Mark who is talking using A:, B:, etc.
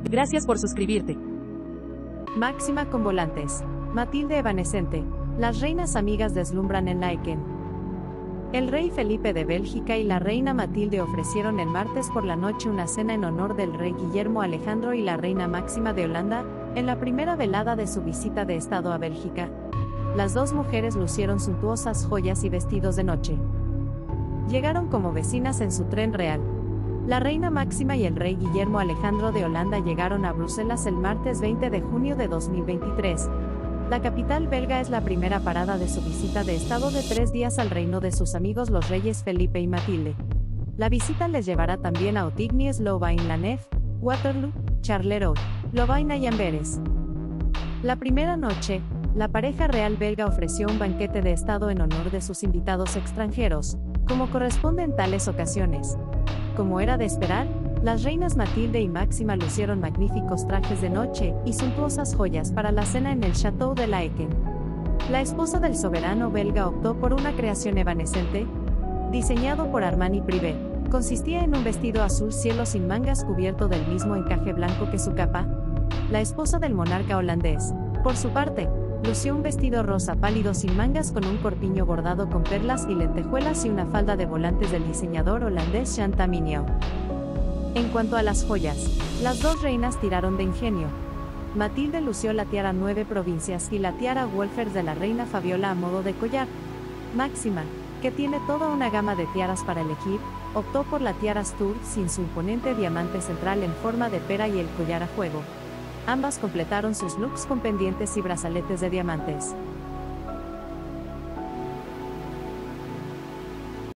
A: Gracias por suscribirte.
B: Máxima con volantes. Matilde evanescente. Las reinas amigas deslumbran en Laeken. El rey Felipe de Bélgica y la reina Matilde ofrecieron el martes por la noche una cena en honor del rey Guillermo Alejandro y la reina Máxima de Holanda, en la primera velada de su visita de estado a Bélgica. Las dos mujeres lucieron suntuosas joyas y vestidos de noche. Llegaron como vecinas en su tren real. La reina Máxima y el rey Guillermo Alejandro de Holanda llegaron a Bruselas el martes 20 de junio de 2023. La capital belga es la primera parada de su visita de estado de 3 días al reino de sus amigos los reyes Felipe y Matilde. La visita les llevará también a Otignies, Louvain-la-Neuve, Waterloo, Charleroi, Lovaina y Amberes. La primera noche, la pareja real belga ofreció un banquete de estado en honor de sus invitados extranjeros, como corresponde en tales ocasiones. Como era de esperar, las reinas Matilde y Máxima lucieron magníficos trajes de noche y suntuosas joyas para la cena en el Château de Laeken. La esposa del soberano belga optó por una creación evanescente, diseñado por Armani Privé. Consistía en un vestido azul cielo sin mangas cubierto del mismo encaje blanco que su capa. La esposa del monarca holandés, por su parte, lució un vestido rosa pálido sin mangas con un corpiño bordado con perlas y lentejuelas y una falda de volantes del diseñador holandés Chantal Mignon. En cuanto a las joyas, las dos reinas tiraron de ingenio. Matilde lució la tiara 9 provincias y la tiara Wolfers de la reina Fabiola a modo de collar. Máxima, que tiene toda una gama de tiaras para elegir, optó por la tiara Stur sin su imponente diamante central en forma de pera y el collar a juego. Ambas completaron sus looks con pendientes y brazaletes de diamantes.